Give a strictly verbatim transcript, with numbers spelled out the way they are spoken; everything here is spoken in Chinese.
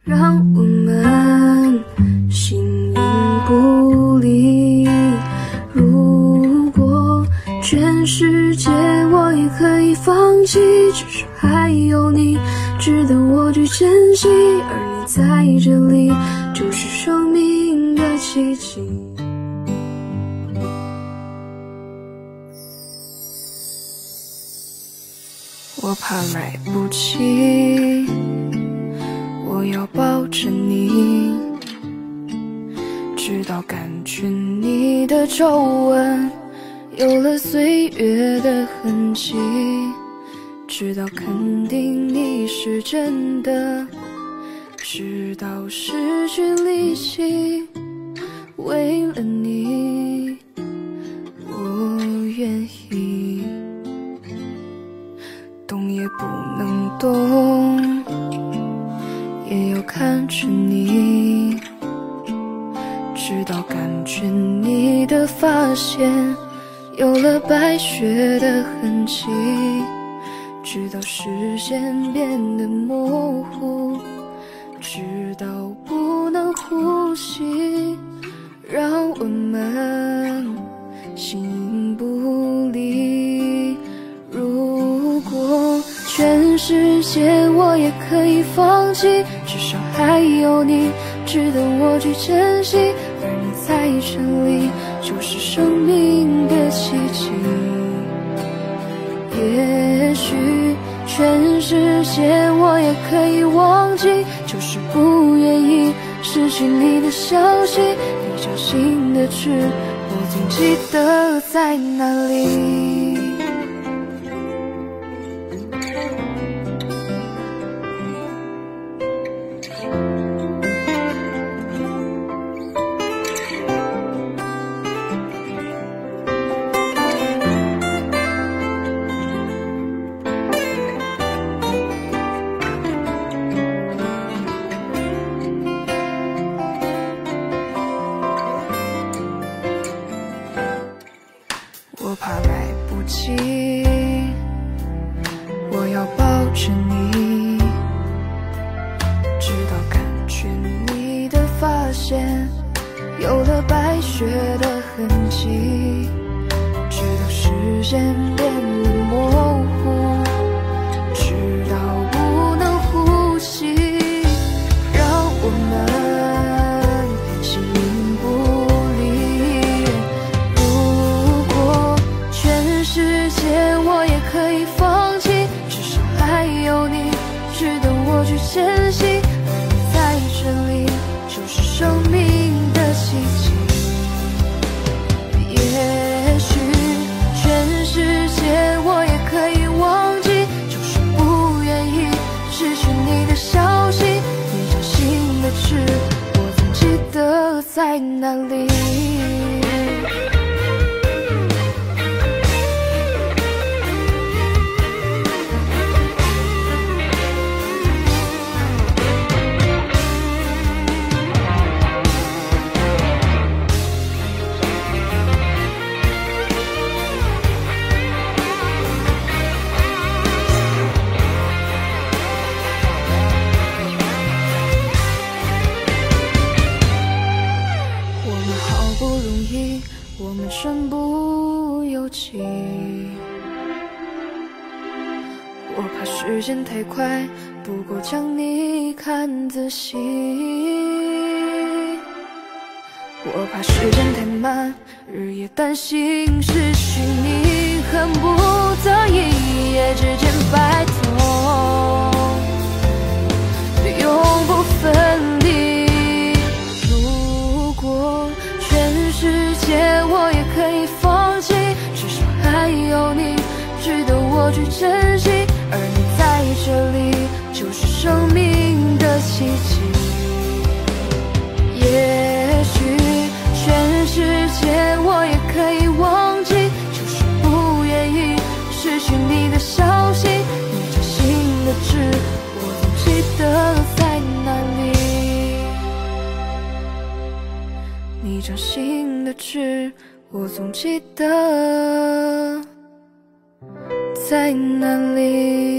让我们形影不离。如果全世界我也可以放弃，至少还有你值得我去珍惜，而你在这里就是生命的奇迹。我怕来不及，我要抱着你，直到感觉你的皱纹有了岁月的痕迹，直到肯定你是真的，直到失去力气，为了你我愿意，动也不能动，也要看着你，直到感觉你的发线有了白雪的痕迹，直到视线变得模糊，直到不能呼吸，让我们形影不离。如果全世界我也可以放弃，至少还有你值得我去珍惜，而你在这里就是生命的奇迹。也许全世界我也可以忘记，就是不愿意失去你的消息，你掌心的痣我总记得在哪里。我怕来不及，我要抱着你，直到感觉你的发线有了白雪的痕迹，直到视线变得模糊，直到不能呼吸，让我们形影不离。如果全世界我也可以放弃，至少还有你值得我去珍惜，而你在这里就是生命的奇迹。也许全世界我也可以忘记，就是不愿意失去你的消息，你掌心的痣我总记得在哪里。我们身不由己，我怕时间太快，不够将你看仔细，我怕时间太慢，日夜担心失去你，恨不得一夜之间白头，永不分离。如果全世界我也可以放弃，至少还有你值得我去珍惜，而你在这里就是生命的奇迹。也许全世界我也可以忘记，就是不愿意失去你的消息，你掌心的痣我总记得在哪里，你掌心的痣我总记得在哪里。